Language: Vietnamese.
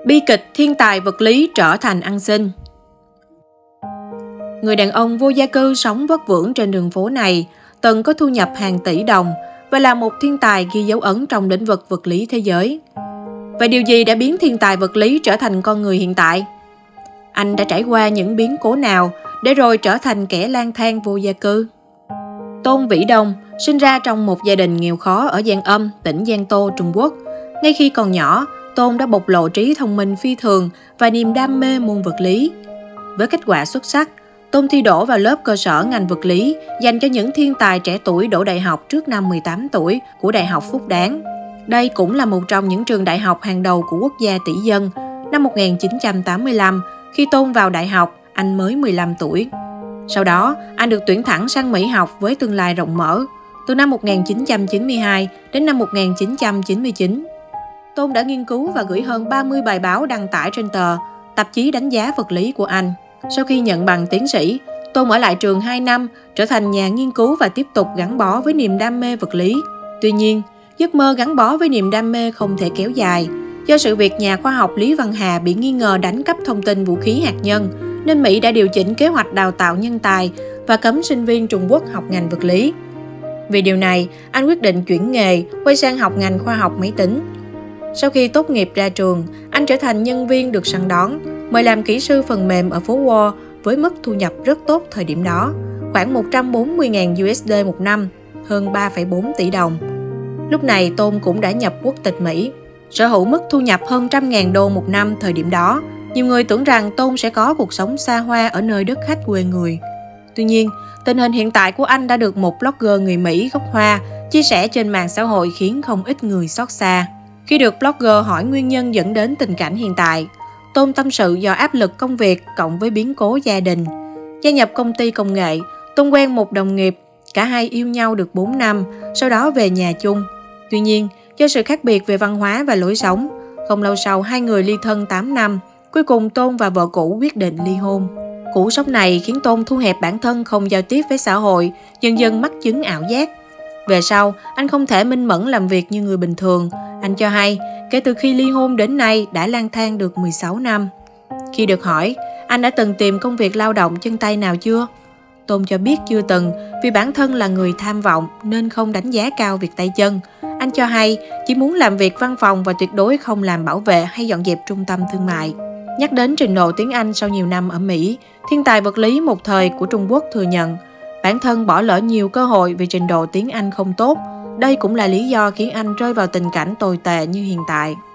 Bi kịch thiên tài vật lý trở thành ăn xin. Người đàn ông vô gia cư sống vất vưởng trên đường phố này từng có thu nhập hàng tỷ đồng và là một thiên tài ghi dấu ấn trong lĩnh vực vật lý thế giới. Vậy điều gì đã biến thiên tài vật lý trở thành con người hiện tại? Anh đã trải qua những biến cố nào để rồi trở thành kẻ lang thang vô gia cư? Tôn Vĩ Đông sinh ra trong một gia đình nghèo khó ở Giang Âm, tỉnh Giang Tô, Trung Quốc. Ngay khi còn nhỏ, Tôn đã bộc lộ trí thông minh phi thường và niềm đam mê môn vật lý. Với kết quả xuất sắc, Tôn thi đỗ vào lớp cơ sở ngành vật lý dành cho những thiên tài trẻ tuổi đỗ đại học trước năm 18 tuổi của Đại học Phúc Đáng. Đây cũng là một trong những trường đại học hàng đầu của quốc gia tỷ dân. Năm 1985, khi Tôn vào đại học, anh mới 15 tuổi. Sau đó, anh được tuyển thẳng sang Mỹ học với tương lai rộng mở. Từ năm 1992 đến năm 1999, Tôn đã nghiên cứu và gửi hơn 30 bài báo đăng tải trên tạp chí đánh giá vật lý của Anh. Sau khi nhận bằng tiến sĩ, Tôn ở lại trường 2 năm, trở thành nhà nghiên cứu và tiếp tục gắn bó với niềm đam mê vật lý. Tuy nhiên, giấc mơ gắn bó với niềm đam mê không thể kéo dài. Do sự việc nhà khoa học Lý Văn Hà bị nghi ngờ đánh cắp thông tin vũ khí hạt nhân, nên Mỹ đã điều chỉnh kế hoạch đào tạo nhân tài và cấm sinh viên Trung Quốc học ngành vật lý. Vì điều này, anh quyết định chuyển nghề, quay sang học ngành khoa học máy tính. Sau khi tốt nghiệp ra trường, anh trở thành nhân viên được săn đón, mời làm kỹ sư phần mềm ở phố Wall với mức thu nhập rất tốt thời điểm đó, khoảng 140.000 USD một năm, hơn 3,4 tỷ đồng. Lúc này Tôn cũng đã nhập quốc tịch Mỹ, sở hữu mức thu nhập hơn 100.000 đô một năm thời điểm đó. Nhiều người tưởng rằng Tôn sẽ có cuộc sống xa hoa ở nơi đất khách quê người. Tuy nhiên, tình hình hiện tại của anh đã được một blogger người Mỹ gốc Hoa chia sẻ trên mạng xã hội khiến không ít người xót xa. Khi được blogger hỏi nguyên nhân dẫn đến tình cảnh hiện tại, Tôn tâm sự do áp lực công việc cộng với biến cố gia đình. Gia nhập công ty công nghệ, Tôn quen một đồng nghiệp, cả hai yêu nhau được 4 năm, sau đó về nhà chung. Tuy nhiên, do sự khác biệt về văn hóa và lối sống, không lâu sau hai người ly thân 8 năm, cuối cùng Tôn và vợ cũ quyết định ly hôn. Cú sốc này khiến Tôn thu hẹp bản thân, không giao tiếp với xã hội, dần dần mắc chứng ảo giác. Về sau, anh không thể minh mẫn làm việc như người bình thường. Anh cho hay, kể từ khi ly hôn đến nay đã lang thang được 16 năm. Khi được hỏi, anh đã từng tìm công việc lao động chân tay nào chưa? Tôn cho biết chưa từng, vì bản thân là người tham vọng nên không đánh giá cao việc tay chân. Anh cho hay, chỉ muốn làm việc văn phòng và tuyệt đối không làm bảo vệ hay dọn dẹp trung tâm thương mại. Nhắc đến trình độ tiếng Anh sau nhiều năm ở Mỹ, thiên tài vật lý một thời của Trung Quốc thừa nhận, bản thân bỏ lỡ nhiều cơ hội vì trình độ tiếng Anh không tốt. Đây cũng là lý do khiến anh rơi vào tình cảnh tồi tệ như hiện tại.